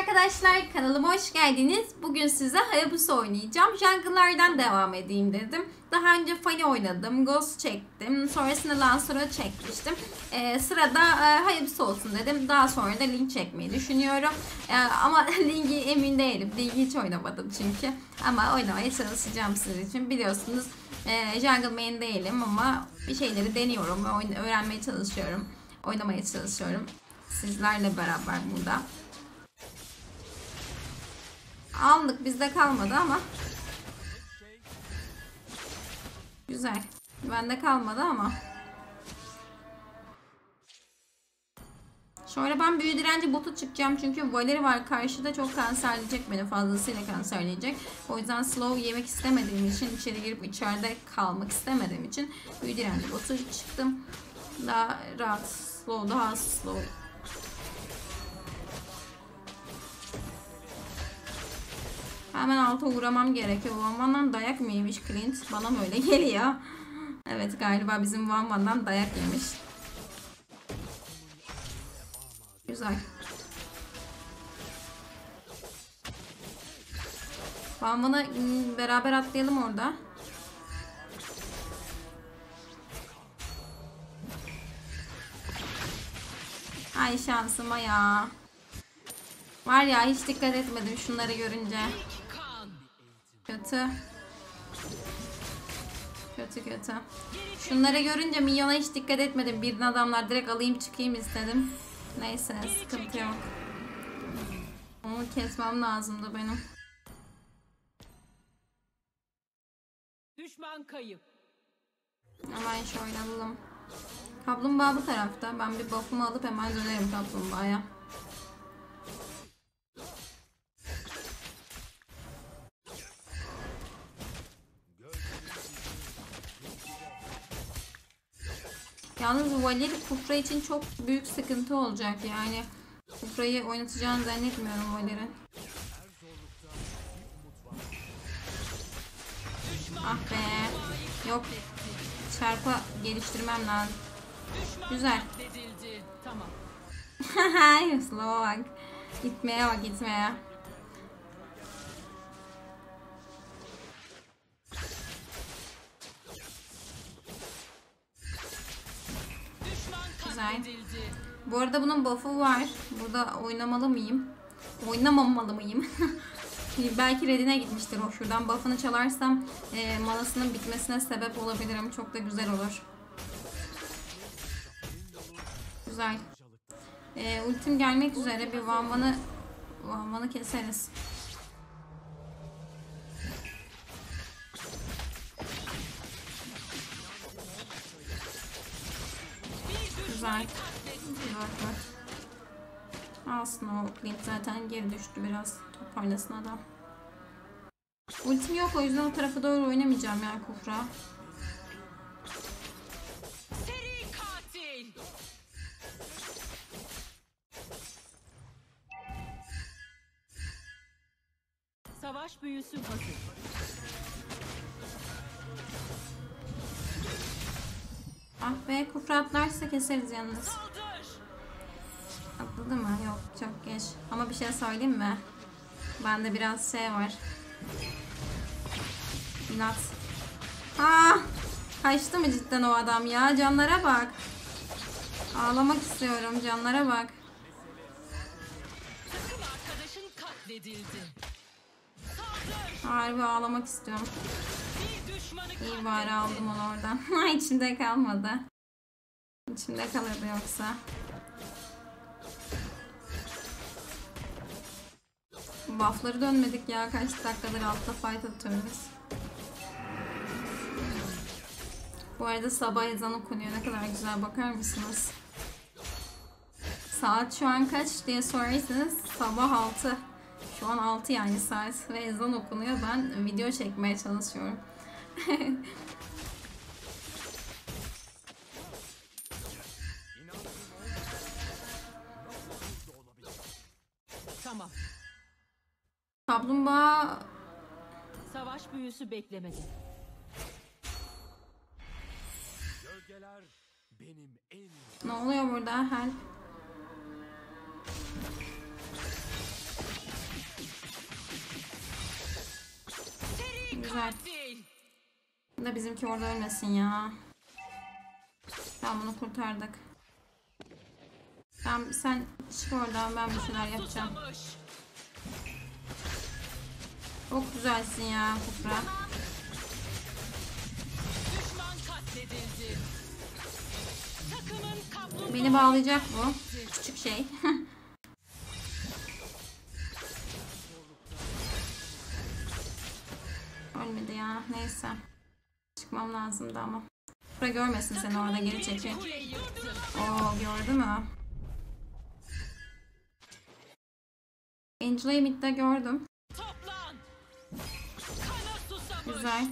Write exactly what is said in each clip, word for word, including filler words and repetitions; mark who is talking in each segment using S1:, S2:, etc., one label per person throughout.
S1: arkadaşlar, kanalıma hoş geldiniz. Bugün size Hayabusa oynayacağım. Jungle'lardan devam edeyim dedim. Daha önce Fanny oynadım, Ghost çektim. Sonrasında Lancelot çekmiştim. Ee, sırada e, Hayabusa olsun dedim. Daha sonra da Link çekmeyi düşünüyorum. Ee, ama Link'i emin değilim. Link'i hiç oynamadım çünkü. Ama oynamaya çalışacağım sizin için. Biliyorsunuz e, Jungle main değilim ama bir şeyleri deniyorum ve öğrenmeye çalışıyorum. Oynamaya çalışıyorum. Sizlerle beraber burada. Aldık, bizde kalmadı ama. Güzel. Bende kalmadı ama. Şöyle ben büyü direnci botu çıkacağım çünkü Valeri var karşıda, çok kanserleyecek beni, fazlasıyla kanserleyecek. O yüzden slow yemek istemediğim için, içeri girip içeride kalmak istemediğim için büyü direnci botu çıktım. Daha rahat, slow, daha slow. Hemen alta uğramam gerekiyor. Van Van'dan dayak mı yemiş Clint? Bana mı öyle geliyor? Evet, galiba bizim Van Van'dan dayak yemiş. Güzel. Van Van'a beraber atlayalım orada. Ay şansıma ya. Var ya, hiç dikkat etmedim şunları görünce. Kötü. Kötü kötü. Şunları görünce minyona hiç dikkat etmedim. Birden adamlar, direkt alayım çıkayım istedim. Neyse, sıkıntı yok. Onu kesmem lazımdı benim.
S2: Düşman kayıp.
S1: Hemen şöyle alalım. Kaplumbağa bu tarafta. Ben bir buff'umu alıp hemen dönerim kaplumbağaya. Yalnız Valeri Kufra için çok büyük sıkıntı olacak yani. Kufra'yı oynatacağını zannetmiyorum Valeri. Ah be. Yok. Çarpa geliştirmem lazım. Güzel.
S2: Tamam.
S1: Slow'a bak. Gitmeye bak, gitmeye. Güzel. Bu arada bunun buff'u var. Burada oynamalı mıyım? Oynamamalı mıyım? Belki redine gitmiştir o. Şuradan buff'ını çalarsam e, manasının bitmesine sebep olabilirim. Çok da güzel olur. Güzel. E, ultim gelmek üzere. Bir Van Van'ı Van Van'ı keseriz. Güzel. Bak bak. Alsın o Clint, zaten geri düştü biraz. Toparlasın adam. Ultim yok, o yüzden o tarafa doğru oynamayacağım ya Kufra.
S2: Seri katil. Savaş büyüsü hazır.
S1: Ah be, Kufra atlarsa keseriz yalnız. Atladı mı? Yok, çok geç. Ama bir şey söyleyeyim mi? Bende biraz şey var. İnat. Ah! Kaçtı mı cidden o adam ya? Canlara bak. Ağlamak istiyorum. Canlara bak.
S2: Takım arkadaşın katledildi.
S1: Harbi ağlamak istiyorum.
S2: Bir düşmanı
S1: İyi bari aldım onu oradan. İçimde kalmadı. İçimde kalırdı yoksa. Buff'ları dönmedik ya. Kaç dakikadır altta fight atıyoruz. Bu arada sabah ezan okunuyor. Ne kadar güzel, bakar mısınız? Saat şu an kaç diye sorarsanız sabah altı. Şu an altı yani saat ve ezan okunuyor. Ben video çekmeye çalışıyorum.
S2: Tamam.
S1: Kaplumbağa
S2: Savaş büyüsü beklemedi.
S3: Gölgeler benim en...
S1: ne oluyor burada? Help. Güzel.
S2: Katil.
S1: Bu da bizimki orada ölmesin ya. Tamam, bunu kurtardık. Tamam, sen çık oradan, ben bir şeyler yapacağım.
S2: Susamış.
S1: Çok güzelsin ya Kufra.
S2: Düşman katledildi. Takımın kaplumbağa.
S1: Beni bağlayacak bu. Küçük şey. Ölmedi ya. Neyse. Çıkmam lazımdı ama. Kufra görmesin seni orada, geri çekecek.
S2: Kule yıktı.
S1: Oo, gördü mü? Angela'yı midde gördüm.
S2: Toplan. Kana susamış.
S1: Güzel.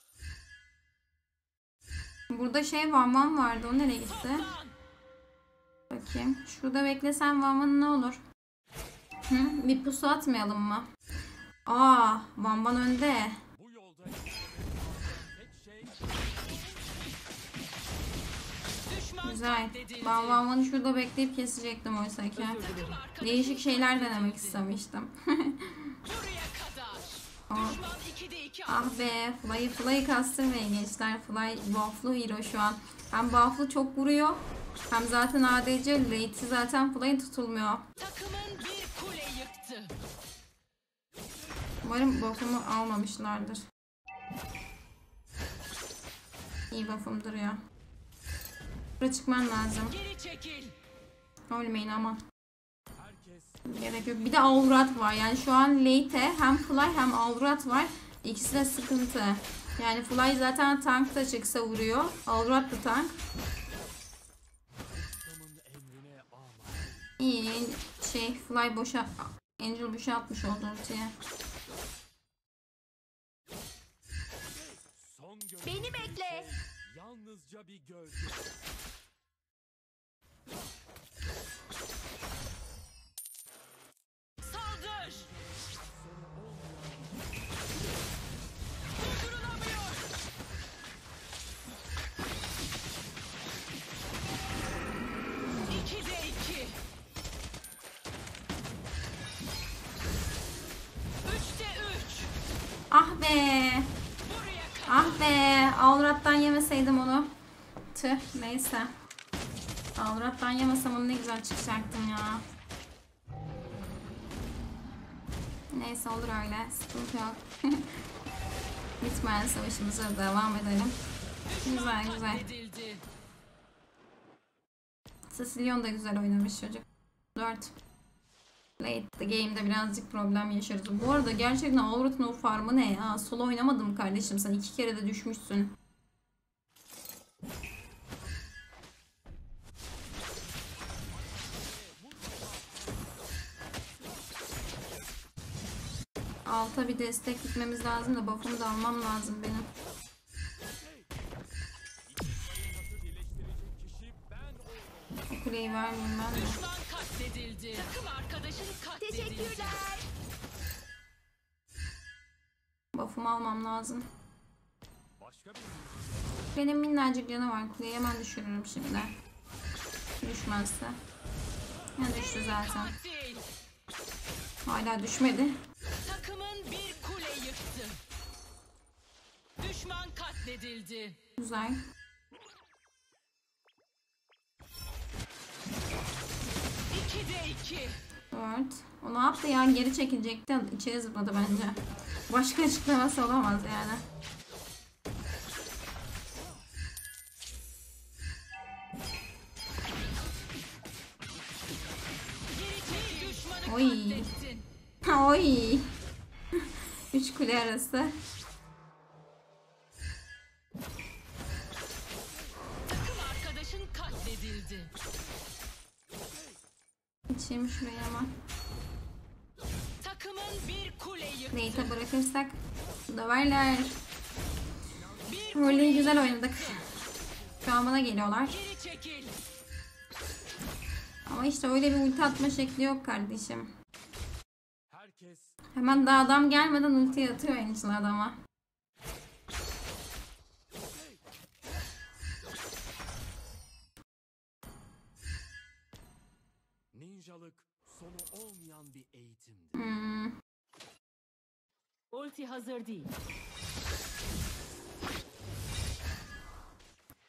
S1: Burada şey Van Van vardı. O nereye gitti?
S2: Toplan.
S1: Bakayım. Şurada beklesem Van Van ne olur? Hı? Bir pusu atmayalım mı? Aa, Van Van önde.
S3: Bu yolda tek şey
S2: Düşman
S1: Güzel.
S2: katledildi.
S1: Ben Van Van'ı şurada bekleyip kesecektim oysa ki.
S2: Takım arkadaşın
S1: Değişik şeyler denemek
S2: katledildi.
S1: istemiştim.
S2: Buraya kadar.
S1: Aa.
S2: Düşman ikide iki.
S1: Ah be, Fly'ı Fly'ı kastırmayın gençler. Fly buff'lu hero şu an. Hem buff'lu çok vuruyor. Hem zaten A D C late'i zaten Fly'ın tutulmuyor.
S2: Takımın bir kule yıktı.
S1: Umarım buff'umu almamışlardır. İyi buff'um duruyor. Buraya çıkman lazım.
S2: Geri çekil.
S1: Ölmeyin ama.
S3: herkes
S1: Gerek yok. Bir de Avrat var. Yani şu an late hem Fly hem Avrat var. İkisi de sıkıntı. Yani Fly zaten tankta çıksa vuruyor. Avrat da tank.
S3: adamın emrine ama
S1: İyi. Şey Fly boşa... Angel boşa atmış oldu ultiye.
S3: son gölge
S4: Beni bekle.
S3: yalnızca bir gölge.
S2: Saldır. Durdurulamıyor. İkide iki. Üçte üç.
S1: Ah be.
S2: Buraya kadar.
S1: Ah be. Avrat'tan yemeseydim onu. Tüh. Neyse. Avrat'tan yemesem onu ne güzel çıkacaktım ya. Neyse, olur öyle. Sıkıntı yok. Bitmeyen savaşımıza devam edelim. Güzel güzel.
S2: Katledildi.
S1: Cecilion da güzel oynamış çocuk. dört. Late the game'de birazcık problem yaşarız. Bu arada gerçekten Avrat'ın o farmı ne ya? Solo oynamadım kardeşim, sen iki kere de düşmüşsün. Alta bir destek gitmemiz lazım da buff'umu da almam lazım benim.
S3: Birleştirecek kişi ben oldum.
S1: O kuleyi vermeyeyim ben de.
S2: Düşman katledildi. Takım arkadaşın katledildi.
S4: Teşekkürler.
S1: Buff'umu almam lazım.
S3: Başka bir
S1: Benim minnacık canı var. Kuleyi hemen düşürürüm şimdi. Düşmezse. Ya düştü zaten.
S2: Katil.
S1: Hala düşmedi.
S2: Takımın bir kule yıktı. Düşman katledildi.
S1: Güzel.
S2: İkide iki.
S1: dört. O ne yaptı ya? Geri çekilecekti. İçeri zıpladı bence. Başka açıklaması olamaz yani.
S2: Geri çekil. Düşmanı
S1: Oy.
S2: katlettin.
S1: Oy. Üç kule arası.
S2: Takım arkadaşın katledildi.
S1: İçeyim şuraya ama.
S2: Takımın bir kule yıktı.
S1: Nate'e bırakırsak döverler.
S2: Bir
S1: Rolleyi güzel oynadık. Şu an bana geliyorlar.
S2: geri çekil.
S1: Ama işte öyle bir ulti atma şekli yok kardeşim.
S3: herkes
S1: Hemen daha adam gelmeden ulti atıyor en içine adama.
S3: ninjalık sonu olmayan bir eğitimdir.
S1: Hmm.
S2: Ulti hazır değil.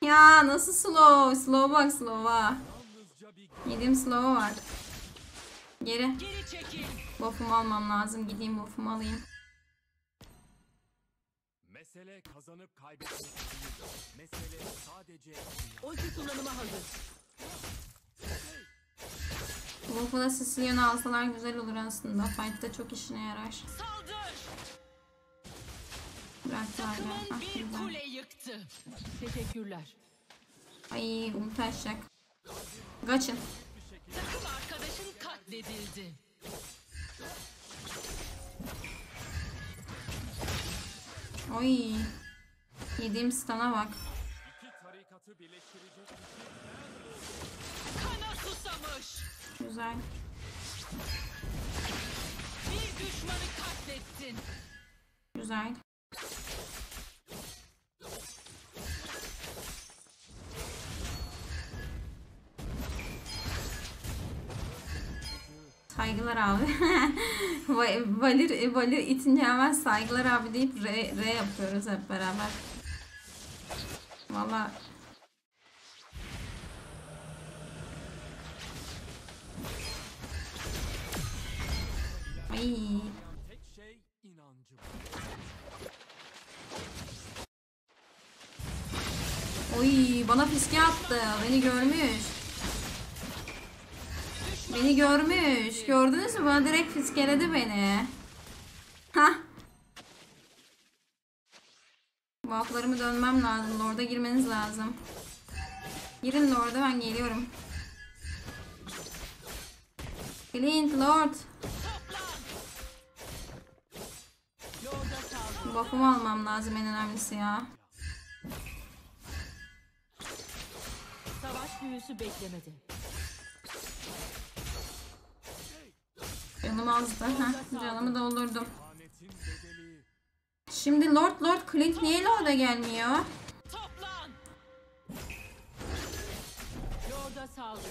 S1: Ya nasıl slow? Slow bak slow'a.
S3: Yalnızca bir
S1: Yediğim slow var. Geri.
S2: Geri çekil.
S1: Buff'umu almam lazım. Gideyim buff'umu alayım.
S3: mesele kazanıp kaybetmek değil. Mesele sadece
S2: Ulti kullanıma hazır.
S1: Buff'u da Sicilian alsalar güzel olur aslında. Fight'ta çok işine yarar.
S2: Saldır.
S1: Bıraktı hala.
S2: Takımın
S1: Ah,
S2: bir
S1: güzel.
S2: kule yıktı. Teşekkürler.
S1: Ay umut taşacak. Kaçın.
S2: Takım arkadaşın katledildi.
S1: Oy. Yediğim stun'a bak.
S3: iki tarikatı birleştirecek
S2: Kana susamış.
S1: Güzel.
S2: Bir düşmanı katlettin.
S1: Güzel. Saygılar abi. Va- Valir, Valir itince hemen saygılar abi deyip R, R yapıyoruz hep beraber. Valla. Ay.
S3: tek şey inancım.
S1: Oy bana fiske attı. Beni görmüş. Beni görmüş. Gördünüz mü? Bana direkt fiskeledi beni. Hah. Buff'larımı dönmem lazım. Lord'a girmeniz lazım. Girin Lord'a, ben geliyorum. Clint, Lord.
S2: Yolda saldır.
S1: Buff'umu almam lazım en önemlisi ya.
S2: Savaş büyüsü beklemedi.
S1: Canım azdı. Heh, canımı doldurdum.
S3: Lanetin bedeli.
S1: Şimdi Lord, Lord Clint niye Lord'a gelmiyor?
S2: Toplan. Yolda saldır.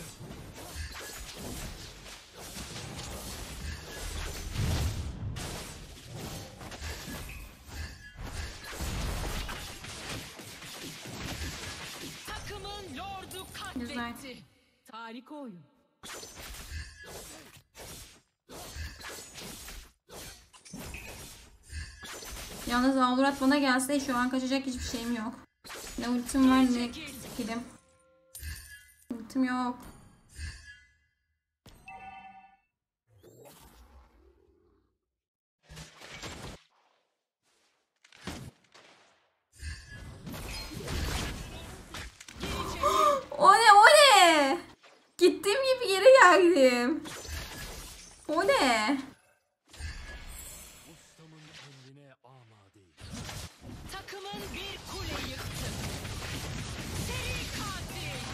S2: Takımın lordu
S1: Güzel.
S2: katletti. Harika oyun.
S1: Yalnız Avlurat bana gelse şu an kaçacak hiçbir şeyim yok. Ne ultim var ne skillim. Ultim yok. O ne o ne? Gittiğim gibi geri geldim. O ne?
S3: Ustamın emrine amadeyim.
S2: Takımın bir kule yıktı. Seri katil.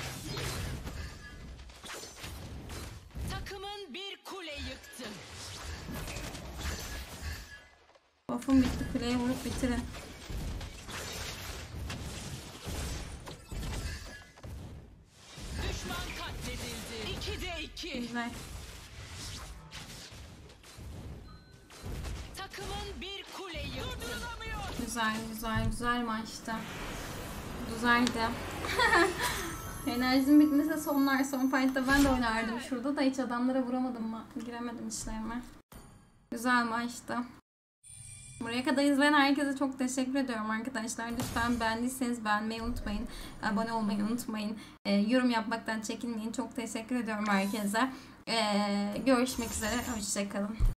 S2: Takımın bir kule yıktı.
S1: Buff'um bitti. Kuleye vurup bitirin.
S2: Düşman katledildi. İkide iki.
S1: Güzel.
S2: Takımın bir kule yıktı. Durdurulamıyor.
S1: Güzel güzel güzel maçtı. Güzeldi. Enerjim bitmese sonlar son fight'ta ben de oynardım şurada da hiç adamlara vuramadım mı? Giremedim işlerime. Güzel maçtı. Buraya kadar izleyen herkese çok teşekkür ediyorum arkadaşlar. Lütfen beğendiyseniz beğenmeyi unutmayın. Abone olmayı unutmayın. Ee, yorum yapmaktan çekinmeyin. Çok teşekkür ediyorum herkese. Ee, görüşmek üzere. Hoşçakalın.